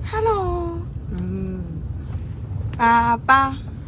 ฮัลโหลป้า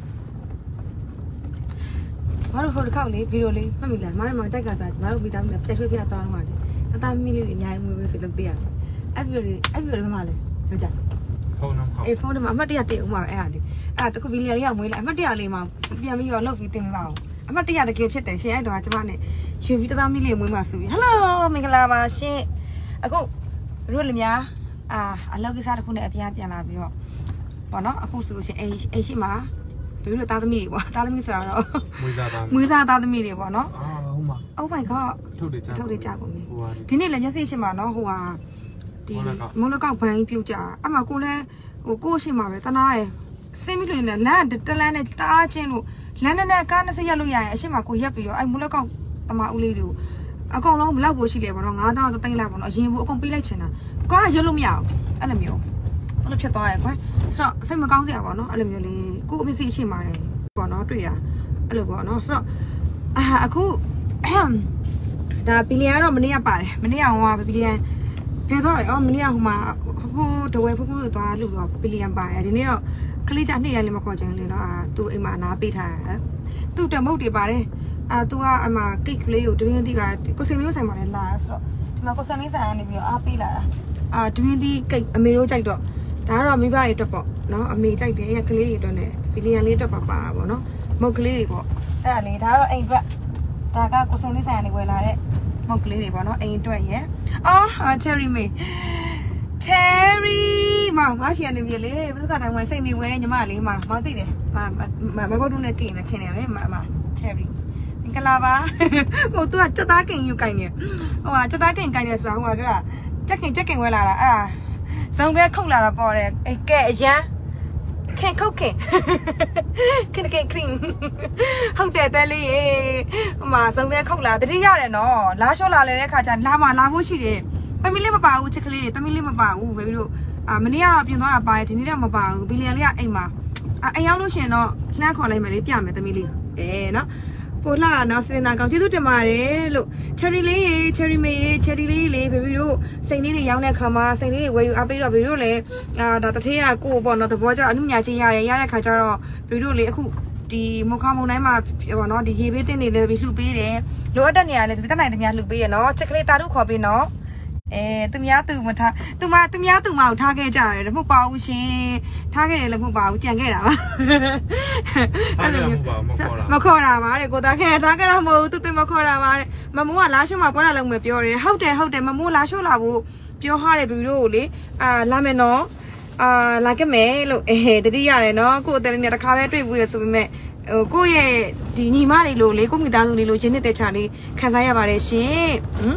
มาดูโทรศัพท์เลยวิดีโอเลยไม่มีแล้วมาได้กันจ้ะมาดูวิดีโอเนี่ยเพื่อนตอนวันนี้ตามีเลยย้ายมือไปสิลังเตียไอ้วิดีโอมาเลยเข้าใจโฟนมาไม่ได้เตะออกมาไอ้อะไรแต่ก็วิดีโอยังไม่เลยไม่ได้เลยมาเดี๋ยวมีย้อนลบวิดีโอไม่เอาไม่ได้เก็บเสร็จแต่เชื่อไอ้ดอกจังหวะเนี่ยชีวิตตามีเลยมือมาสุดฮัลโหลมิงลาบาเช่ก็รู้เลยมั้ยเราคิดซะคุณเนี่ยเปลี่ยนลาบิโอปะเนาะအခုဆိုလို့ရှိရင်အိမ်ရှိမှာပြီးတော့သားသမီးတွေပေါ့သားသမီးဆိုတော့မွေးသားသားသမီးတွေပေါ့နော်ဟုတ်မှာ Oh my god ထုတ်တယ်ကြာကုန်ပြီဒီနေ့လည်းမျက်စိရှိမှာနော်ဟိုဟာဒီမုန်းလကောက်ဘန်းပြုတ်ကြအဲ့မှာကိုလည်းဟိုကိုရှိမှာပဲတနာရယ်စင်းပြီးလို့လည်းလမ်းတလန်းနဲ့တအားချင်းလို့လမ်းနဲ့ကားနဲ့ဆက်ရက်လို့ရရင်အရှိမှာကိုရက်ပြီးတော့အဲ့မုန်းလကောက်တမဦးလေးတွေကိုအကောင်လုံးမလောက်ဖို့ရှိလေပေါ့နော်9000တိတ်လိုက်ပေါ့နော်အရင်ကအကုန်ပေးလိုက်ချင်တာကိုကရက်လို့မရဘူးအဲ့လိုမျိုးလို့ဖြစ်သွားတယ်ကွယ်ဆိုတော့စိတ်မကောင်းစရာပေါ့နော်အဲ့လိုမျိုးလေးကိုအမေစီရှိမှာပေါ့နော်တွေ့တာအဲ့လိုပေါ့နော်ဆိုတော့အခုဒါဘီလီယံတော့မနေ့ကပါတယ်မနေ့ကဟိုကဘီလီယံဖယ်သွားတယ်မနေ့ကဟိုမှာဖိုးတဝဲဖိုးလို့သွားလို့တော့ဘီလီယံပါတယ်ဒီနေ့တော့ကလေးကြနေ့ရက်လေးမခေါ်ချင်လေနော်သူအိမ်မှာနားပေးထားတယ်သူ့တမုတ်တွေပါတယ်သူကအမှကိတ်ကလေးကိုဒွင်းတီးကကိုစင်မျိုးဆိုင်မှာလည်းလာဆိုတော့ဒီမှာကိုစင်လေးဆိုင်ကနေပြီးတော့အားပေးလာတာဒွင်းတီးကိတ်အမေတို့ကြိုက်တော့ဒါကတော့မိဘတွေအတွက်ပေါ့နော်အမေကြိုက်တယ်အဲ့ကလေးတွေအတွက်နဲ့ဘီလီယံလေးအတွက်ပါပါပေါ့နော်မုတ်ကလေးတွေပေါ့အဲ့ဒါလေးဒါကတော့အိမ်အတွက်ဒါကကိုစင်လေးဆိုင်ကနေဝယ်လာတဲ့မုတ်ကလေးတွေပေါ့နော်အိမ်အတွက်ရယ်ချယ်ရီမေချယ်ရီမရှိရနေပြီလေဘယ်သူကတိုင်းဝယ်စိတ်နေဝယ်တဲ့ညီမလေးမသိတယ်မဘုတ်တို့နဲ့กินနေခင်နေတယ်မချယ်ရီကလာပါဟိုသူကစက်သားကင်ယူကင်နေဟိုကစက်သားကင်ကင်နေဆိုတာဟိုကပြောတာချက်ကင်ဝယ်လာတာအဲ့ဒါစုံတဲ့ခုတ်လာတာပေါ်တယ်အဲ့ကဲအရန်ခင်ခုတ်ခင်ခရင်ဟုတ်တယ်တဲလေးရေဟိုမှာစုံတဲ့ခုတ်လာတတိရတယ်နော်လာလျှော့လာလဲတဲ့ခါကျလာဖို့ရှိတယ်သမီးလေးမပါဘူးချစ်ကလေးသမီးလေးမပါဘူးဘယ်လိုမနေ့ကတော့ပြင်သွားတာပါတယ်ဒီနေ့တော့မပါဘူးဘီလီယံလေးကအိမ်မှာအိမ်ရောက်လို့ရှင်တော့လှမ်းခေါ်လိုက်မယ်လေပြမယ်သမီးလေးနော်ပို့လာတာနော်စင်နာကောင်ကျေးဇူးတင်ပါတယ်လို့ချယ်ရီလေးရေချယ်ရီမေရေချယ်ရီလေးလေဘေဘီတို့စိန်လေးတွေရောင်းတဲ့ခါမှာစိန်လေးတွေဝယ်ယူအားပေးတော့ဘေဘီတို့လည်းဒါတထေးကကိုပေါ့နော်သဘောကျအမှုညာချင်းရတဲ့ခါကျတော့ဘေဘီတို့လေအခုဒီမုခမုံတိုင်းမှာပေါ့နော်ဒီရေဘေးတင်းတွေလည်းလှူပေးတယ်လိုအပ်တဲ့နေရာလည်းတက်နိုင်တဲ့များလှူပေးရနော်ချက်ကလေးတာတို့ခေါ်ပေးနော်သူများသူမထားသူမကိုထားခဲ့ကြတယ်မဟုတ်ပါဘူးရှင်ထားခဲ့တယ်လည်းမဟုတ်ပါဘူးကြံခဲ့တာပါအဲ့လိုမျိုးမခေါ်တာပါတဲ့ကိုသားခဲ့ထားခဲ့တာမဟုတ်ဘူးသူမခေါ်တာပါတဲ့မမိုးကလာရှုံးမှာပွဲလာလုံးမယ်ပြောတယ်ဟုတ်တယ်မမိုးလာရှုံးလာဖို့ပြောထားတယ်ဘီဘီတို့ကိုလေလာမယ်နော်လာခဲ့မယ်လို့တတိရတယ်နော်ကိုအတလေးနဲ့တစ်ခါပဲတွေ့ဘူးလေဆိုပေမဲ့ကိုရဲ့ဒီညီမတွေလို့လေကိုမိသားစုလေးလို့ရင်းနှစ်တဲ့ချာလေးခံစားရပါတယ်ရှင်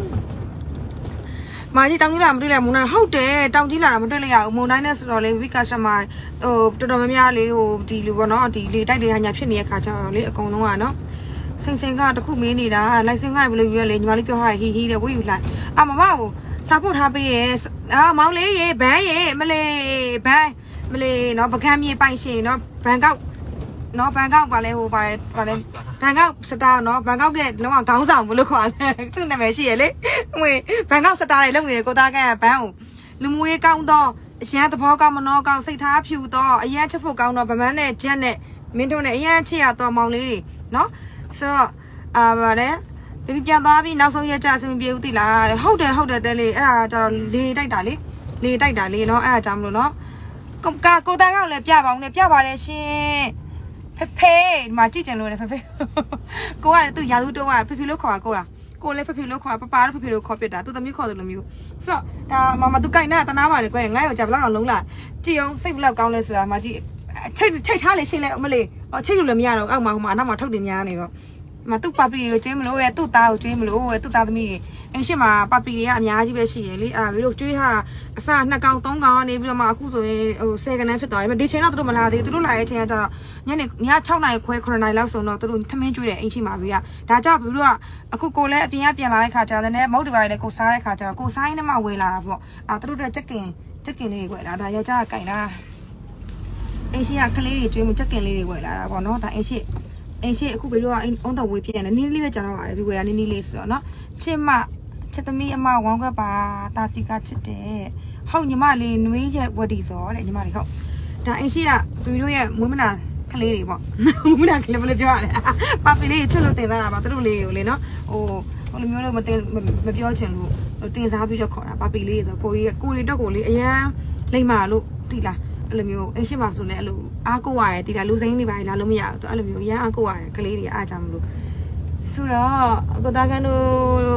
မာကြီးတောင်ကြီးလာမတွေ့လိုက်မုံတိုင်းဟုတ်တယ်တောင်ကြီးလာတာမတွေ့လိုက်ရဘူးမုံတိုင်းနဲ့ဆိုတော့လေဝိကစမတော်တော်များများလေးဟိုဒီလူပေါ့နော်ဒီလေတိုက်တွေဟာညာဖြစ်နေတဲ့ခါကျတော့လေအကုန်လုံးကနော်စင်ကတခုမင်းနေတာလိုက်စင်ကဘယ်လိုပြောလဲညီမလေးပြောထားဟီတဲ့ဝေးယူလိုက်မမကိုစာပို့ထားပေးရဲ့မောင်လေးရေဘန်းရေမလေးဘန်းမလေးနော်ပကန်းမြေပိုင်ရှင်နော်ဘန်ကောက်နော်ဘန်ကောက်ပါလဲဟိုပါလဲဘန်ကောက်စတာနော်ဘန်ကောက်ကလုံးဝခေါင်းဆောင်ဘလို့ခေါ်လဲသူ့နာမည်ရှိရလေဟိုဘန်ကောက်စတာတွေလုပ်နေတယ်ကိုသားကဘန်းကိုလူမွေးကောင်းတော့အရန်သဘောကောင်းမနှောကောင်းစိတ်ထားဖြူတော့အရန်ချက်ဖို့ကောင်းတော့ဗမန်းနဲ့ဂျက်နဲ့မင်းတို့နဲ့အရန်ချစ်ရတော့မောင်လေးတွေနော်ဆိုတော့ဗါလဲပြပြန်သွားပြီးနောက်ဆုံးရက်ကြအဆင်ပြေဦးတိလားဟုတ်တယ်တဲလေးအဲ့ဒါကျတော့လေတိုက်တာလေနော်အဲ့ဒါကြောင့်မလို့နော်ကိုသားကလည်းပြပါအောင်နဲ့ပြပါတယ်ရှင်ဖေဒီမှာကြည့်ကြလို့လေဖေကိုကလည်းသူရာသူတုံးကဖေလို့ခေါ်တာကိုလည်းဖေလို့ခေါ်ပလို့ဖေလို့ခေါ်ပြတာသူသမီးခေါ်တယ်လို့မျိုးဆိုတော့ဒါမသူကြိုက်နေတာတနာပါတယ်ကွယ်ငါ့ရောကြာဘလောက်တော့လုံးလာကြည့်အောင်စိတ်ဘလောက်ကောင်းလဲဆိုတာမကြည့်ချိတ်ထားလေရှင်းလဲမလေးချိတ်လို့လည်းမရတော့အောက်မှာဟိုမှာအနောက်မှာထုတ်တင်များနေတော့မသူ့ပပီကိုကျွေးမလို့တဲ့သူ့သားကိုကျွေးမလို့တဲ့သူ့သားသမီးအိမ်ရှိမှာပပီတွေကအများကြီးပဲရှိရလေဘီတို့ကျွေးထားအစ2ကောင်3ကောင်နေပြီးတော့မှအခုဆိုရင်ဟို10ကနန်းဖြစ်သွားပြီဒီချိန်တော့သူတို့မလာသေးဘူးသူတို့လာတဲ့အချိန်ကကျတော့ည6နာရီခွဲ9နာရီလောက်ဆိုတော့သူတို့ထမင်းကျွေးတယ်အိမ်ရှိမှာပြီးဒါကြောင့်ဘီတို့ကအခုကိုလည်းအပြင်ကပြန်လာတဲ့ခါကျတော့လည်းမုတ်တပိုင်းလည်းကိုစားတဲ့ခါကျတော့ကိုစားရင်းနဲ့မှဝေလာတာပေါ့သူတို့တွေကချက်ကင်လေးတွေွယ်လာဒါယောက်ျားကကင်လာအိမ်ရှိကကလေးတွေကျွေးမှုချက်ကင်လေးတွေွယ်လာတာပေါ့နော်ဒါအိမ်ရှိအခုဘီတို့ကအုံတော်ဝေးပြန်တယ်နီးလေးပဲကြာတော့ပါတယ်ဘီဝေးကနီးလေးဆိုတော့နော်ချစ်သမီးအမဝမ်းခွက်ပါတာစီကချစ်တယ်ဟောက်ညီမလေးနွေးရဲ့ဝတီစောတဲ့ညီမလေးဟုတ်ဒါအင်ရှိကပြည်တို့ရဲ့မွေးမနာကလေးတွေပေါ့မွေးမနာကလေးဘယ်လိုပြောရလဲပါပီလေးချစ်လို့တင်သားတာပါသူတို့လေးကိုလေနော်ဟိုလိုမျိုးလို့မပြောချင်လို့တင်စားပြီးတော့ခေါ်တာပါပီလေးဆိုကိုကြီးကိုရီတော့ကိုလေးအရန်လိမ့်မာလို့တိလားအဲ့လိုမျိုးအင်ရှိမှာဆိုလဲအဲ့လိုအားကိုရတယ်တိလားလူစိမ်းနေပါလားလို့မရဘူးသူအဲ့လိုမျိုးအရန်အားကိုရတယ်ကလေးတွေအားကြမလို့ဆိုတော့ကိုသားကန်တို့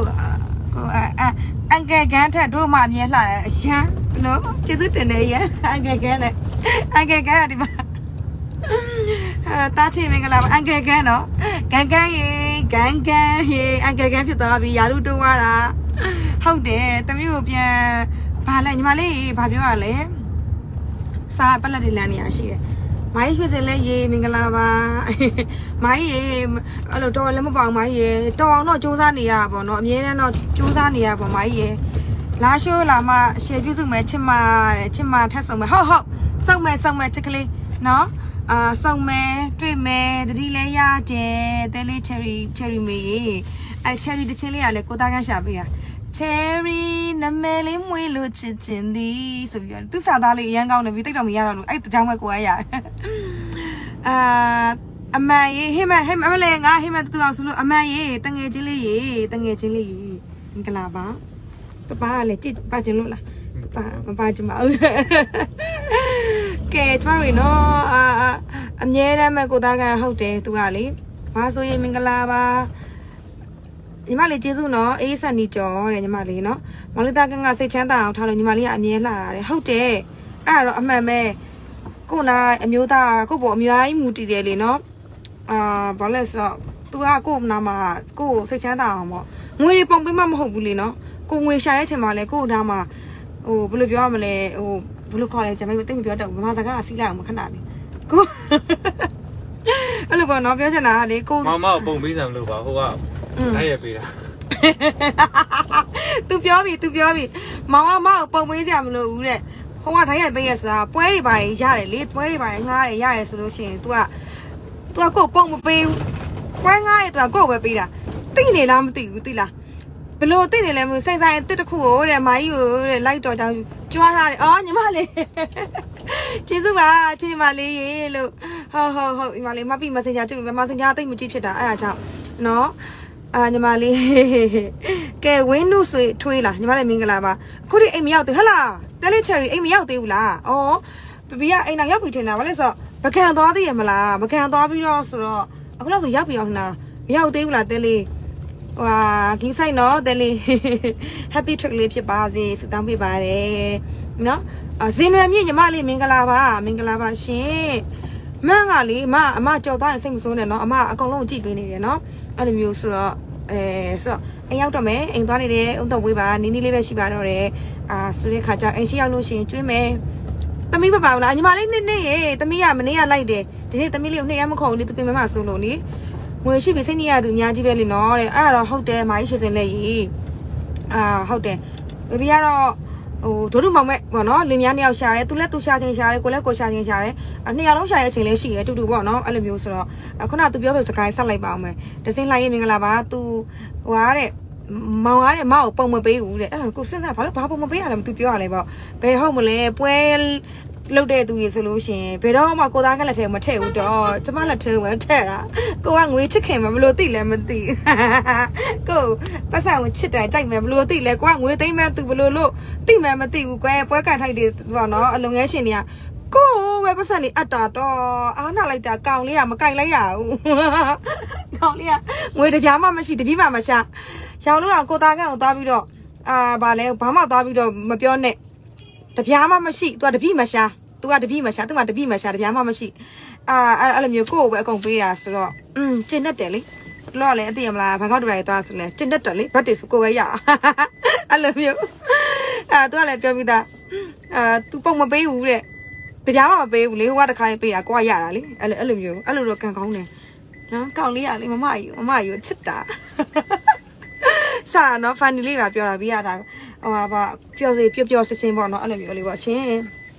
အန်ကယ်ကန်ထက်တို့မှအမြဲလှတယ်အရန်နော်ကျေးဇူးတင်တယ်ရအန်ကယ်ကန်နဲ့အန်ကယ်ကန်ဒီမှာတားချင်မင်္ဂလာပါအန်ကယ်ကန်နော်ကန်ရေအန်ကယ်ကန်ဖြစ်သွားပြီယာလူတိုးသွားတာဟုတ်တယ်တမီးကိုပြန်ဘာလဲညီမလေးဘာပြောရလဲစားပလက်တွေလမ်းနေရရှိတယ်မိုင်းရွှေစင်လဲရေမင်္ဂလာပါမိုင်းရေအဲ့လိုတော်လည်းမပေါအောင်မိုင်းရေတော်အောင်တော့စူးစမ်းနေရပါဘောနော်အမြဲတမ်းတော့စူးစမ်းနေရပါမိုင်းရေလာရှိုးလာမှရှယ်ပြုစုမယ်ချစ်မတဲ့ချစ်မထပ်ဆုံးမယ်ဟုတ်စောင့်မယ်ချစ်ကလေးနော်စောင့်မယ်တွေ့မယ်တတိလဲရကျဲတဲလေး cherry မေအဲ cherry တစ်ချင်းလေးကလည်းကိုသားကရှာပေးတာ cherry နာမည်လေးမွေးလို့ချစ်ချင်သည်ဆိုပြီးတော့သူစာသားလေးအရန်ကောင်းတယ်ပြီးတိတ်တော့မရတော့လို့အဲ့တကြောင်ပဲကိုရရတယ်အမန်ရေးဟိမလဲငါဟိမတူအောင်ဆိုလို့အမန်ရေးတငယ်ချင်းလေးမင်္ဂလာပါပပကလည်းကြည့်ပါချင်လို့လားမပါချင်ပါဘူးကဲကျမတို့နော်အမြဲတမ်းမဲ့ကိုသားကဟုတ်တယ်သူကလေဘာဆိုရင်မင်္ဂလာပါညီမလေးကျေးဇူးနော်အေးဆန်နီကျော်တဲ့ညီမလေးနော်မောင်လေးသားကစိတ်ချမ်းသာအောင်ထားလို့ညီမလေးကအမြဲလှတာတဲ့ဟုတ်တယ်အဲ့ဒါတော့အမှန်ပဲကိုနာအမျိုးသားကိုပေါ်အများကြီးမူတည်တယ်လေနော်ဘာလဲဆိုတော့သူကကိုနာမှာကိုစိတ်ချမ်းသာအောင်ပေါ့ငွေတွေပုံပေးမှမဟုတ်ဘူးလေနော်ကိုငွေရှာတဲ့ချိန်မှာလဲကိုနာမှာဟိုဘယ်လိုပြောရမလဲဟိုဘယ်လိုခေါ်လဲကျွန်မတိတ်မပြောတော့ဘူးမမစကားကစီးလိုက်အောင်မခဏလေးကိုအဲ့လိုပေါ့နော်ပြောချင်တာလေကိုမမပုံပေးစမ်းလို့ပါဟိုကနိုင်ရပေးတာသူပြောပြီမောင်ကမပုံပေးစရာမလိုဘူးတဲ့ဟိုကတိုင်းရိုက်ပေးရဆိုတာပွဲတွေပါရတယ်လေပွဲတွေပါငားတယ်ရတယ်ဆိုလို့ရှိရင် तू ကကိုပုံမပေးဘူးပွဲငားတယ် तू ကကိုပဲပေးတာတိနေလားမသိဘူးသိလားဘလို့တိနေလဲမဆိုင်တစ်တစ်ခုကိုတဲ့မိုင်းကိုတဲ့လိုက်တော့ကြောင်းကြွားထားတယ်အော်ညီမလေးကျေးဇူးပါချစ်ညီမလေးရေလို့ဟုတ်ညီမလေးမပြီးမစင်ကြကြည့်မစင်ကြတိတ်မကြည့်ဖြစ်တာအဲ့ဒါကြောင့်နော်ညီမလေးကဲဝင်းနုဆွေထွေးလားညီမလေးမင်္ဂလာပါအခုဒီအိမ်မရောက်သေးဟလားတဲလေးချယ်ရီအိမ်မရောက်သေးဘူးလားအော်ဘဘီကအိမ်နောက်ရောက်ပြီထင်တာဘာလဲဆိုတော့ပကံသွားသေးရမလားပကံသွားပြီးတော့ဆိုတော့အခုလောက်ဆိုရောက်ပြီအောင်လားမရောက်သေးဘူးလားတဲလေးဟွာဂင်းဆိုင်နော်တဲလေး happy trip လေးဖြစ်ပါစေဆုတောင်းပေးပါတယ်နော်ဇင်နွယ်မြင့်ညီမလေးမင်္ဂလာပါရှင်မန်းကလေအမကြော်သွားရင်စိတ်မဆိုးနဲ့နော်အမအကုန်လုံးကြည့်ပေးနေတယ်နော်အဲ့လိုမျိုးဆိုတော့ဆိုတော့အိမ်ရောက်တော့မယ်အိမ်သွားနေတယ်ဥတော့ဝေးပါနီးလေးပဲရှိပါတော့တယ်ဆိုတဲ့ခါကျအိမ်ရှိရောက်လို့ရှိရင်ကျွေးမယ်သမီးပါလားညီမလေးနှစ်ရေသမီးကမနေ့ကလိုက်တယ်ဒီနေ့သမီးလေးကိုနှစ်ရက်မခေါ်ဘူးလေသူပြင်မမဆိုလို့လေငွေရှိပြီစိတ်ညစ်ရသူအများကြီးပဲလေနော်တဲ့အဲ့ဒါတော့ဟုတ်တယ်မာကြီးရွှေစင်လက်ကြီးဟုတ်တယ်ဘဘီကတော့ဟိုဒို့မောင်မဲ့ပေါ့နော်လင်မယားနှစ်ယောက်ရှာတယ်သူလည်းသူရှာခြင်းရှာတယ်ကိုလည်းကိုရှာခြင်းရှာတယ်နှစ်ယောက်လုံးရှာတဲ့အချိန်လေးရှိတယ်တူတူပေါ့နော်အဲ့လိုမျိုးဆိုတော့ခုနကသူပြောဆိုစကားဆက်လိုက်ပါအောင်မယ်တစင်းလိုက်ရင်မင်္ဂလာပါသူဟိုဟာတဲ့မောင်ကားတဲ့မောက်ကိုပုံမပေးဘူးတဲ့အဲ့ဒါကိုစဉ်းစားဘာလို့ဘာပုံမပေးရလဲမသူပြောရလဲပေါ့ဘယ်ဟုတ်မလဲပွဲလောက်တဲ့သူရေဆိုလို့ရှင်ဘယ်တော့မှကိုသားကလက်ထဲမထည့်ဘူးတော့ကျမလက်ထဲမှာထည့်တာကိုကငွေချစ်ခင်မှာဘလို့သိလဲမသိကိုပတ်စံကိုချစ်တယ်ကြိုက်မယ်ဘလို့သိလဲကိုကငွေသိမ်းမဲ့သူဘလို့လို့သိမှမသိဘူးကွယ်ပွဲကန်ထိုက်တယ်ပေါ့နော်အလုံငယ်ရှင်တွေကကိုပဲပတ်စံနေအတာတော့အားနာလိုက်တာကောင်လေးကမကြိုက်လိုက်ရဘူးကောင်လေးကငွေတပြားမှမရှိတပြိမှမရှာရောင်လို့တော့ကိုသားကန်ကိုသွားပြီးတော့ဗာလဲဘာမှသွားပြီးတော့မပြောနဲ့တပြားမှမရှိသူကတပြိမရှာသူကတပြိမရှာသူကတပြိမရှာတပြားမှမရှိအဲ့လိုမျိုးကိုယ့်ကိုပဲအကုန်ပေးတာဆိုတော့ကျင်တတ်တယ်လေတော့လည်းအသိရမလားဘန်ကောက်တပိုင်းသွားဆိုလဲကျင်တတ်တယ်လေဘတ်တွေဆိုကိုပဲရအဲ့လိုမျိုးသူကလည်းပြောပြီးသားသူပုံမပေးဘူးတဲ့တပြားမှမပေးဘူးလေဟိုကတခါလေးပေးတာကိုကရတာလေအဲ့လိုမျိုးအဲ့လိုတော့ကန်ကောင်းတယ်နော်ကောင်းလေးရလေမမကြီးချစ်တာစာနော်ဖန်နီလေးပါပြောတာပြီးရတာဟိုပါပျော်စစင်းပေါ့နော်အဲ့လိုမျိုးလေးပေါ့ရှင်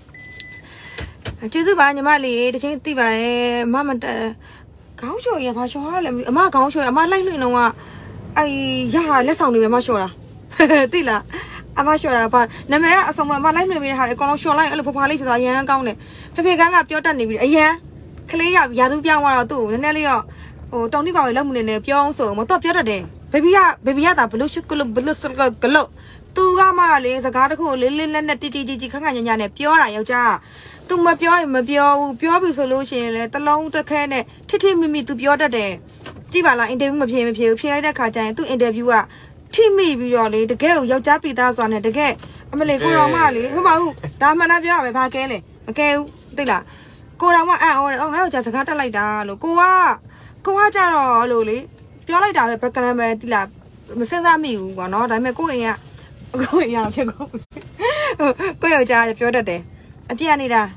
ကျေးဇူးပါညီမလေးတချင်းသိပါရဲ့မမတခေါင်းလျှော်ရဘာလျှော်ရလဲအမခေါင်းလျှော်အမလိုက်လွင်တော့ကအဲ့ရတာလက်ဆောင်တွေပဲမလျှော်တာသိလား阿妈说了吧，那没人什么嘛来那边还讲说来，婆婆来说也讲的，偏偏刚刚表达那边，哎呀，可能也都变完了都，那里哦，哦，当地讲了木呢表说，我到表达的，baby呀，打不溜去，不溜是个溜，都干嘛嘞？这家的可那滴，看看人家呢表了要加，都没表也没表不是路线嘞，ตลอด开呢，天咪都表达的，基本上 interview 没偏来的看见都 interview 啊。ที่มีวิดีโอเลยตะแกยาวจ้าปีตาสอนเนี่ยตะแกอเมริกาเรามาเลยเขาบอกดามันน่าပြောไปพาแกเลยမแกသိလားကိုတော်ကအော်ငါ့ကိုကြာစကားတက်လိုက်တာလို့ကိုကကြတော့လို့လေပြောလိုက်တာပဲဘက်ကလမ်းပဲသိလားမစင်စားမိဘူးကွာနော်ဒါပေမဲ့ကိုအိမ်ဖြစ်ကိုယောက်ျားပြောတတ်တယ်အပြက်နေတာ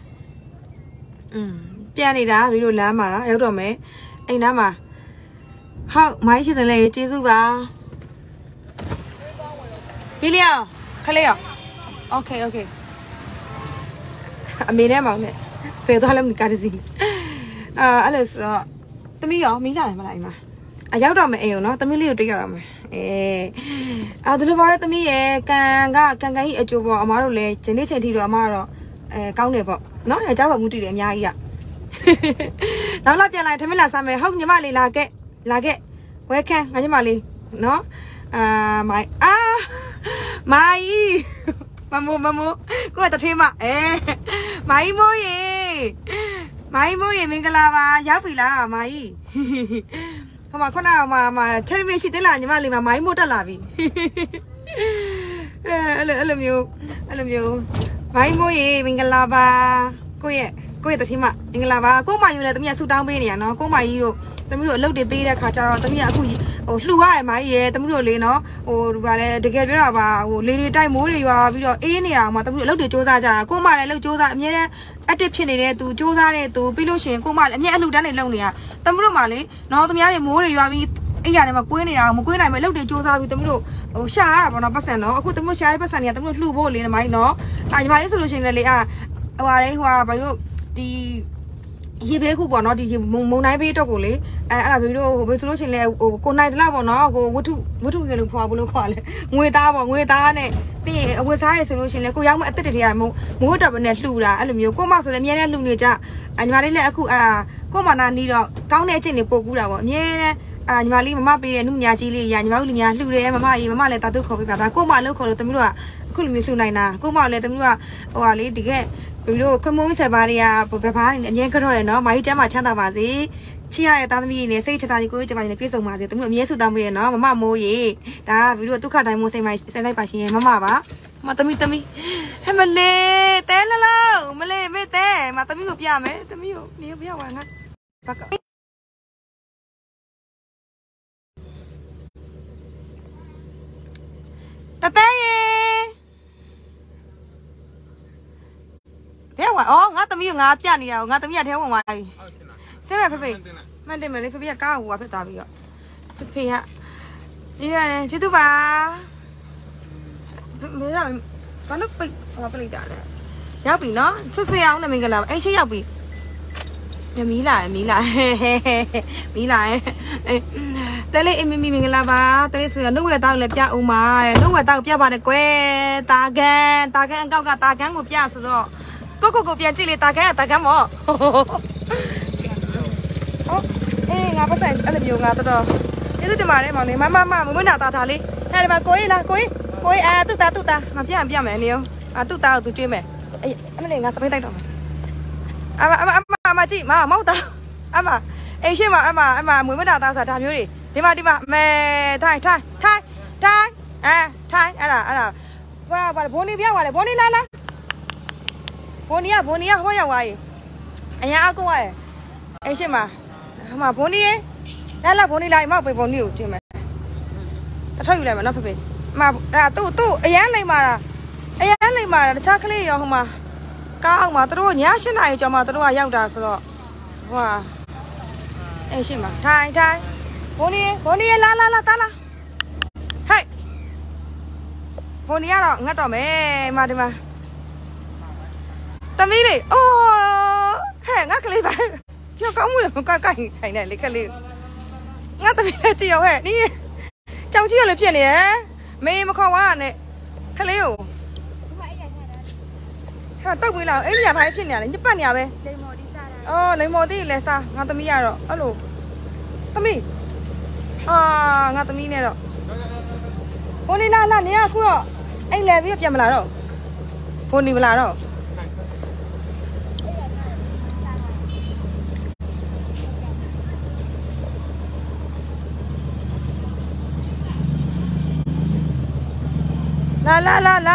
ပြန်နေတာဗီဒီယိုလမ်းမှာရောက်တော့မယ်အိမ်နားမှာဟုတ်မိုင်းရှိတယ်လေကျေးဇူးပါBillion, Kaleo. Okay. I made a moment. Pedalum Cadzi. Alice, the meal, Milana. I out on my ale, not the million digger. I don't know the me, can eat a job or Amaro late, Janice to Amaro, countable. No, I doubt what would do them, ya. Now, like your light, Tamila, some home your mali like it. Where can Animali? No? My mamu, go at the team. My boy, Mingalava, Yavila, my. Come on, Kona, tell me she did not my motor lavi. I love you. My boy, Mingalava, go at the team. Mingalava, go my, let me sit down, no, go my hero. The middle look the beta catcher, the Mia or flew I my ear, the middle leno, or the Gabriel, or lady time more you are any what the look at Josa, go my look Josa, Mia, at the chin to Josa to Piloshin, go my and yet look down in Lonia. The Murumali, no, the Mia more you are Yanama Queen, I may look at Josa with the middle, or sharp on a person, or put the most shy person at the blue ball in my no. I my solution, who are by the Ye who were not the Monai to Goli, and video with Lucian go night love or no, go what to look for call it. With our with high solution, like young at the more up in that Lula, Alumio, come out to the Miana Lunija, and Marilla come on, I need a count in the Pogura, Miana, and Mali Mapi and Nunya Chili, and Malia, Lula, Mamma, let that do copy, but I come out look at the Mura, couldn't be Luna, come out let them or I lead to get. Come on, Sabaria, preparing and Yanker, no, my Jama Chandavazi. Chia at me, say to go to my piece of money, the Mia Sudan, no, Mamma, ye. That we do cut, I must say my Senai Pashi, Mamma, Matami. Hemale, tell hello, Malay, Mete, Matami, Piame, the Mio, near Piawana. Tataye! Ngắt tấm yêu ngáp chả đi đâu, ngắt tấm yêu theo ngoài. Xem phải mang đến lấy phải cao quá phải tao bị phải hả? Đi này, chứ thứ ba. Bây giờ có nước bị, có bị trả đấy. Giáo bị nó, chút xíu này mình cần làm, anh chứ giáo bị. Nhà mí lại. Tại lẽ mình làm ba, tại lẽ sửa nước người tao lấy cha ông mà, nước người tao cha bà này quê, ta gan cao cả ta gan một cha sửa. Cô biến chỉ ta cái mỏ. Ê, ngà bắt sai, anh làm nhiều ngà tao đó. Cái thứ mà đấy mà này, mà mới nào tao thả đi. Hay là mà coi à, tụt ta, mà biết mẹ nhiều, à tụt chuyên mẹ. Ê, anh này ngà tao tay đó. Mà chị, mà máu tao, mà, ê chứ mà mới nào tao xả thả nhiều đi. Đi mà, mẹ thay, là, và bốn đi biết vào bốn đi la. Bonia, hoa ya wai. Anh nhá cô ơi. Anh xem mà Bonia, là Bonia lại mà phải Bonia chứ mẹ. Ta thấy lại mà nó phải. Mà tu, anh lấy mà chắc cái gì không mà. Cao mà tao nhá xin này cho mà tao giao ra rồi. Wow. Anh xem mà, thay. Bonia la ta la. Hey. Bonia rồi, ngắt rồi mẹ mà đi mà. Tao đi. Hả ngắt cái này Chưa có một cái này lấy cái này. Ngắt tao đi chiều hả đi. Trong chiều là chuyện này mẹ mà không quá này. ခလေးကိုဟာတောက်ပြီးလာအဲ့ဒီကဘာဖြစ်နေရလဲညပတ်နေရပဲလိမ္မော်တိစားတာအော်လိမ္မော်တိလဲစားငါသမီးရတော့အဲ့လိုသမီးငါသမီးနဲ့တော့ဘိုးလေးလာနေရအခုတော့အိမ်လဲပြီးပြန်မလာတော့ဘိုးနေမလာတော့လာ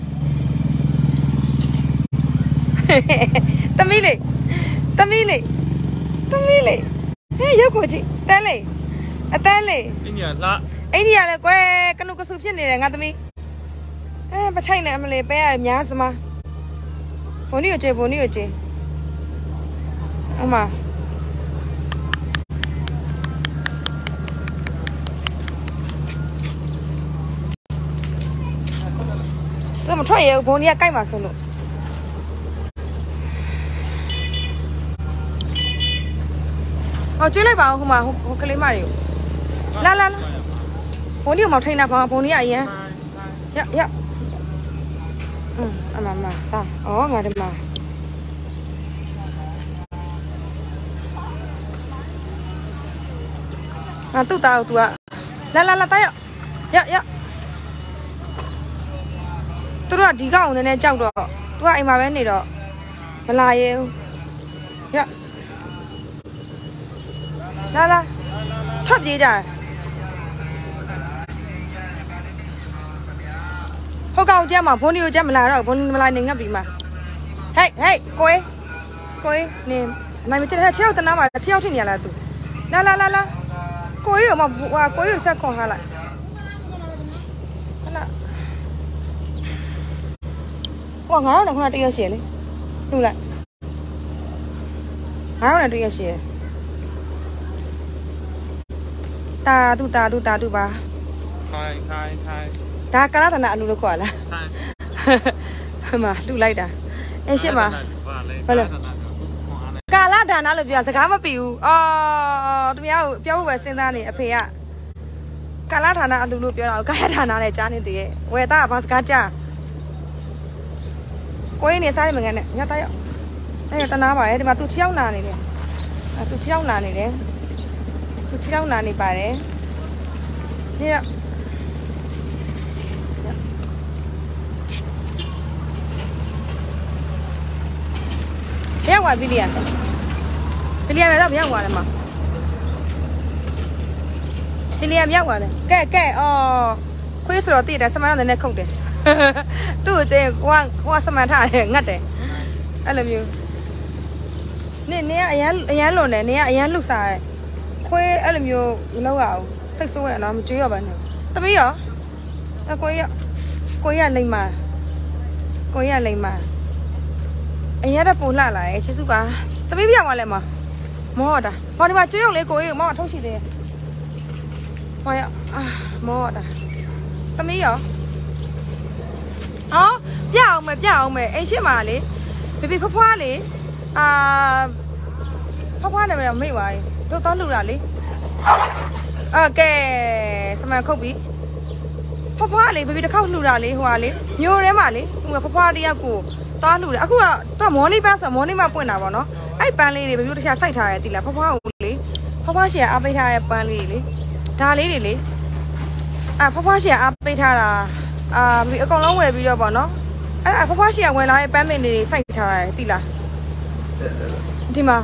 သမီးလေးဟဲ့ရောက်ကိုကြည့်တန်းလေးအတန်းလေးအိန္ဒိယလဲကွယ်ကနုကဆူဖြစ်နေတယ်ငါသမီးပချိုင်နဲ့အမလေးပဲရများစမဘုံနီကိုကြည့်အမသူမထွက်ရဘူးဘုံနီကကြိုက်မှာဆုံးလို့ကျွေးလိုက်ပါဦးဟိုမှာဟိုကလေးမတွေကိုလာဘုံနီကိုမထိန်တာဘုံနီကအရင်ရအမစားငါဒီမှာတူတာတူကလာတာရသူတို့ကဒီကောင်နည်းနည်းကြောက်တော့သူကအိမ်မှာပဲနေတော့မလာရဲဘူးရလာထွက်ပြေးကြဟိုကောင်ကျမ်းမှာဘုန်းကြီးကိုကျမ်းမလာတော့ဘုန်းကြီးမလာနေငတ်ပြီမှာဟေးကိုယ်နေနိုင်မတဲ့6ယောက်တနာမှာ6ယောက်ထင်နေရလားသူလာကိုယ်ရောမကိုယ်ရောချက်ခွန်ထားလိုက်ဟလာငါတော့ခဏတရရှည်လေလူလိုက်ငါတော့တရရှည်တာတူပါထိုင်ဒါကာလဌာနအလူလို့ခေါ်လားဟမလူလိုက်တာအဲ့ရှစ်မှာဘာလဲကာလဌာနလို့ပြောစကားမပြီးဘူးသူများကိုပြောဖို့ပဲစဉ်းစားနေအဖေကကာလဌာနအလူလို့ပြောတာကာယဌာနနဲ့ကြားနေတည်းဝယ်သားကဘာစကားကြားကိုင်းနေစားရမငန်းနဲ့ညသားရောက်အဲ့တနာပါရဲ့ဒီမှာသူ6ယောက်နာနေတယ်သူ6ယောက်နာနေတယ်သူ6ယောက်နာနေပါတယ်ညရောက်သွားပြီလေပဲတော့ရောက်သွားတယ်မဒီနေရာရောက်သွားတယ်ကဲခွေးဆိုတော့တည်တယ်စမန်းတော့လည်းခုတ်တယ်သူ့ကိုကျင်းဟိုကစမန်ထားတယ်ငတ်တယ်အဲ့လိုမျိုးနေကအရန်လွန်တယ်နေကအရန်လှစားတယ်ခွေးအဲ့လိုမျိုးမလုပ်ရအောင်စိတ်ဆိုးရအောင်မကြွေးရပါနဲ့သမီးရောကိုရလိမ့်မာအရင်ကပုံလှလာရဲ့ချစ်စုပါသမီးပြောင်းသွားလဲမောတာဟောဒီမှာကျွေးရုံလေးကိုမောထုတ်ရှိသေးတယ်ဟောရမောတာသမီးရောပြအောင်မယ်အိမ်ရှိမှာလေဘေဘီဖွားလေဖွားတယ်မမေ့ပါဘူးတို့တော့လူတာလေကဲစမန်ခုတ်ပြီဖွားလေဘေဘီတစ်ခေါက်လူတာလေဟိုကလေမျိုးထဲမှာလေဟိုဖွားတယောက်ကိုသွားလူတယ်အခုတော့မော်နီဘတ်ဆိုမော်နီမှာပွင့်တာပေါ့နော်အဲ့ပန်းလေးတွေဘေဘီတို့တခြားစိုက်ထားတယ်တိလားဖွားကိုလေဖွားရှယ်အားပေးထားတဲ့ပန်းလေးလေဒါလေးတွေလေဖွားရှယ်အားပေးထားတာအကောင်လုံးဝယ်ပြီးတော့ပေါ့နော်အဲ့ဖွားရှယ်ဝင်လာတဲ့ပန်းမင်တွေစိုက်ထားတယ်တိလားဒီမှာ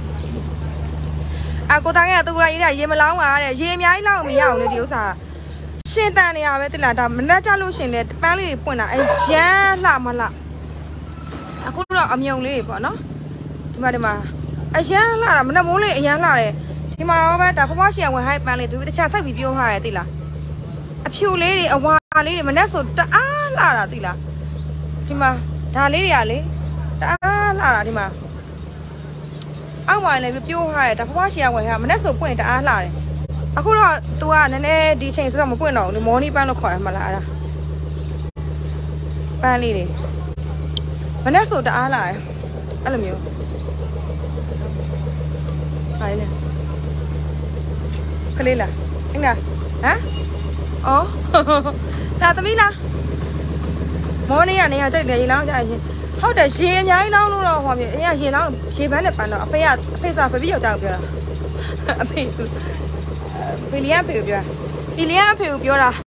ကိုသားကသူကရေးတာရေမလောင်းပါတဲ့ရေအများကြီးလောက်မရအောင်လေဒီဥစ္စာရှင်တန်နေရပဲတိလားဒါမနှက်ကြလို့ရှင်လေပန်းလေးတွေပွင့်တာအဲ့ရမ်းလှမလှအခုတော့အမြုံလေးတွေပေါ့နော်ဒီမှာအရမ်းလှတာမနှက်မိုးလေးအရမ်းလှတယ်ဒီမှာတော့ပဲဒါဖွားရှယ်ဝင်ဟိုက်ပန်းလေးသူတခြားစိုက်ပြီးပြောထားတယ်တိလားအဖြူလေးတွေအဝါလေးတွေမနှက်ဆိုတအားလှတာတိလားဒီမှာဒါလေးတွေကလေတအားလှတာဒီမှာအောက်မှာလည်းပြိုးထားတယ်ဒါဖွားရှယ်ဝင်ဟာမနှက်ဆိုပွင့်တအားလှတယ်အခုတော့ तू ကနည်းနည်းဒီချိန်ဆိုတော့မပွင့်တော့ဘူးလေမော်နီပန်းလို့ခေါ်တယ်မလားအဲ့ဒါပန်းလေးတွေမနှက်ဆိုတအားလှတယ်အဲ့လိုမျိုးဟာလေကလေးလားအင်းလားဟမ်အော်ဒါသမီးလားမော်နေရနေရတိတ်တယ်ရေလောင်းကြရင်ဟုတ်တယ်ရေအများကြီးလောင်းလို့တော့ဟောမြေအေးရေလောင်းရေပန်းနဲ့ပန်းတော့အဖေစားဖပြီးယောက်ျားကိုပြောတာအဖေသူဖေလီယာဖေကိုပြောတာဖေလီယာဖေကိုပြောတာ